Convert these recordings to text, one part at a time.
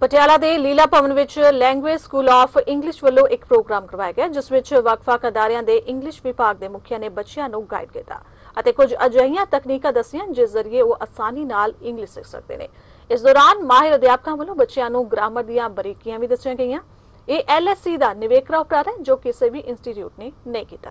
ਪਟਿਆਲਾ ਦੇ ਲੀਲਾ ਭਵਨ ਵਿੱਚ language school of English ਵੱਲੋਂ ਇੱਕ ਪ੍ਰੋਗਰਾਮ ਕਰਵਾਇਆ ਗਿਆ ਜਿਸ ਵਿੱਚ ਵੱਖ-ਵੱਖ ਅਦਾਰਿਆਂ ਦੇ ਇੰਗਲਿਸ਼ ਵਿਭਾਗ ਦੇ ਮੁਖੀਆਂ ਨੇ ਬੱਚਿਆਂ ਨੂੰ ਗਾਈਡ ਕੀਤਾ ਅਤੇ ਕੁਝ ਅਜਿਹੀਆਂ ਤਕਨੀਕਾਂ ਦੱਸੀਆਂ ਜਿਸ ਜ਼ਰੀਏ ਉਹ ਆਸਾਨੀ ਨਾਲ ਇੰਗਲਿਸ਼ ਸਿੱਖ ਸਕਦੇ ਨੇ। ਇਸ ਦੌਰਾਨ ਮਾਹਿਰ ਅਧਿਆਪਕਾਂ ਵੱਲੋਂ ਬੱਚਿਆਂ ਨੂੰ ਗ੍ਰਾਮਰ ਦੀਆਂ ਬਰੀਕੀਆਂ ਵੀ ਦੱਸੀਆਂ ਗਈਆਂ। ਇਹ LSC ਦਾ ਨਿਵੇਕਲਾ ਉਪਰਾਲਾ ਹੈ ਜੋ ਕਿਸੇ ਵੀ ਇੰਸਟੀਚਿਊਟ ਨੇ ਨਹੀਂ ਕੀਤਾ।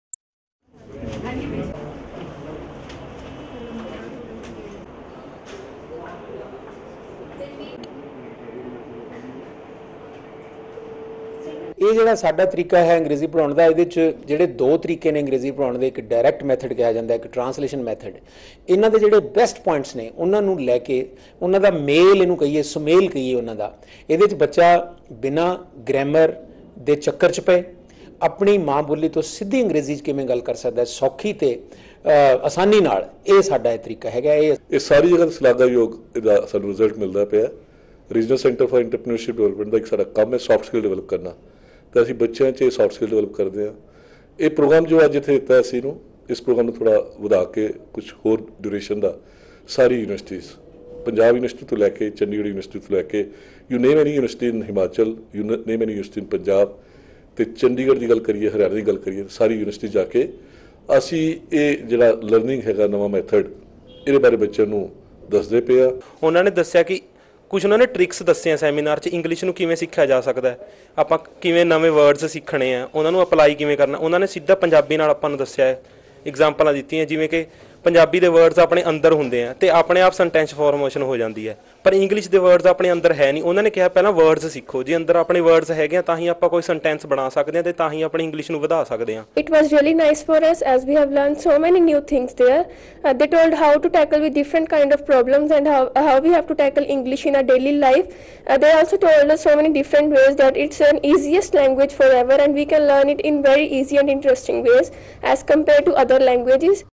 ਇਹ ਜਿਹੜਾ ਸਾਡਾ ਤਰੀਕਾ ਹੈ ਅੰਗਰੇਜ਼ੀ ਪੜ੍ਹਾਉਣ ਦਾ, ਇਹਦੇ 'ਚ ਜਿਹੜੇ ਦੋ ਤਰੀਕੇ ਨੇ ਅੰਗਰੇਜ਼ੀ ਪੜ੍ਹਾਉਣ ਦੇ, ਇੱਕ ਡਾਇਰੈਕਟ ਮੈਥਡ ਕਿਹਾ ਜਾਂਦਾ, ਇੱਕ ਟਰਾਂਸਲੇਸ਼ਨ ਮੈਥਡ। ਇਹਨਾਂ ਦੇ ਜਿਹੜੇ ਬੈਸਟ ਪੁਆਇੰਟਸ ਨੇ ਉਹਨਾਂ ਨੂੰ ਲੈ ਕੇ ਉਹਨਾਂ ਦਾ ਮੇਲ, ਇਹਨੂੰ ਕਹੀਏ ਸੁਮੇਲ ਕਹੀਏ ਉਹਨਾਂ ਦਾ, ਇਹਦੇ 'ਚ ਬੱਚਾ ਬਿਨਾਂ ਗ੍ਰਾਮਰ ਦੇ ਚੱਕਰ 'ਚ ਪਏ ਆਪਣੀ ਮਾਂ ਬੋਲੀ ਤੋਂ ਸਿੱਧੀ ਅੰਗਰੇਜ਼ੀ 'ਚ ਕਿਵੇਂ ਗੱਲ ਕਰ ਸਕਦਾ ਸੌਖੀ ਤੇ ਆਸਾਨੀ ਨਾਲ। ਇਹ ਸਾਡਾ ਇਹ ਤਰੀਕਾ ਹੈਗਾ। ਇਹ ਸਾਰੀ ਜਗ੍ਹਾ ਸ਼ਲਾਘਾਯੋਗ ਇਹਦਾ ਸਾਨੂੰ ਰਿਜ਼ਲਟ ਮਿਲਦਾ ਪਿਆ। Regional centre for entrepreneurship development ਦਾ ਇੱਕ ਸਾਡਾ ਕੰਮ ਹੈ ਸੌਫਟ ਸਕਿੱਲ ਡਿਵੈਲਪ ਕਰਨਾ, ਤਾਂ ਅਸੀਂ ਬੱਚਿਆਂ 'ਚ ਸੌਫਟ ਸਕਿੱਲ ਡਿਵੈਲਪ ਕਰਦੇ ਹਾਂ। ਇਹ ਪ੍ਰੋਗਰਾਮ ਜੋ ਅੱਜ ਇੱਥੇ ਦਿੱਤਾ ਅਸੀਂ ਨੂੰ, ਇਸ ਪ੍ਰੋਗਰਾਮ ਨੂੰ ਥੋੜ੍ਹਾ ਵਧਾ ਕੇ ਕੁਝ ਹੋਰ ਡਿਊਰੇਸ਼ਨ ਦਾ ਸਾਰੀ ਯੂਨੀਵਰਸਿਟੀਜ਼, ਪੰਜਾਬ ਯੂਨੀਵਰਸਿਟੀ ਤੋਂ ਲੈ ਕੇ ਚੰਡੀਗੜ੍ਹ ਯੂਨੀਵਰਸਿਟੀ ਤੋਂ ਲੈ ਕੇ you name any university in Himachal, you name any university in Punjab, ਤੇ ਚੰਡੀਗੜ੍ਹ ਦੀ ਗੱਲ ਕਰੀਏ, ਹਰਿਆਣਾ ਦੀ ਗੱਲ ਕਰੀਏ, ਸਾਰੀ ਯੂਨੀਵਰਸਿਟੀ ਜਾ ਕੇ ਅਸੀਂ ਇਹ ਜਿਹੜਾ ਲਰਨਿੰਗ ਹੈਗਾ ਨਵਾਂ ਮੈਥਡ, ਇਹਦੇ ਬਾਰੇ ਬੱਚਿਆਂ ਨੂੰ ਦੱਸਦੇ ਪਏ ਆ। ਉਹਨਾਂ ਨੇ ਦੱਸਿਆ ਕਿ ਕੁਝ ਉਹਨਾਂ ਨੇ ਟ੍ਰਿਕਸ ਦੱਸੇ ਸੈਮੀਨਾਰ 'ਚ ਇੰਗਲਿਸ਼ ਨੂੰ ਕਿਵੇਂ ਸਿੱਖਿਆ ਜਾ ਸਕਦਾ, ਆਪਾਂ ਕਿਵੇਂ ਨਵੇਂ ਵਰਡਸ ਸਿੱਖਣੇ ਆ, ਉਹਨਾਂ ਨੂੰ ਅਪਲਾਈ ਕਿਵੇਂ ਕਰਨਾ। ਉਹਨਾਂ ਨੇ ਸਿੱਧਾ ਪੰਜਾਬੀ ਨਾਲ ਆਪਾਂ ਨੂੰ ਦੱਸਿਆ ਹੈ, ਐਗਜ਼ਾਮਪਲਾਂ ਦਿੱਤੀਆਂ ਜਿਵੇਂ ਕਿ ਪੰਜਾਬੀ ਦੇ ਵਰਡਸ ਆਪਣੇ ਅੰਦਰ ਹੁੰਦੇ ਆ ਤੇ ਆਪਣੇ ਆਪ ਸੈਂਟੈਂਸ ਫਾਰਮੇਸ਼ਨ ਹੋ ਜਾਂਦੀ ਹੈ, ਪਰ ਇੰਗਲਿਸ਼ ਦੇ ਵਰਡਸ ਆਪਣੇ ਅੰਦਰ ਹੈ ਨਹੀਂ। ਉਹਨਾਂ ਨੇ ਕਿਹਾ ਪਹਿਲਾਂ ਵਰਡਸ ਸਿੱਖੋ, ਜੇ ਅੰਦਰ ਆਪਣੇ ਵਰਡਸ ਹੈਗੇ ਆ ਤਾਂ ਹੀ ਆਪਾਂ ਕੋਈ ਸੈਂਟੈਂਸ ਬਣਾ ਸਕਦੇ ਹਾਂ ਤੇ ਤਾਂ ਹੀ ਆਪਣੀ ਇੰਗਲਿਸ਼ ਨੂੰ ਵਧਾ ਸਕਦੇ ਹਾਂ। It was really nice for us as we have learned so many new things there. They told how to tackle with different kind of problems and how we have to tackle English in our daily life. They also told us so many different ways that it's an easiest language forever and we can learn it in very easy and interesting ways as compared to other languages.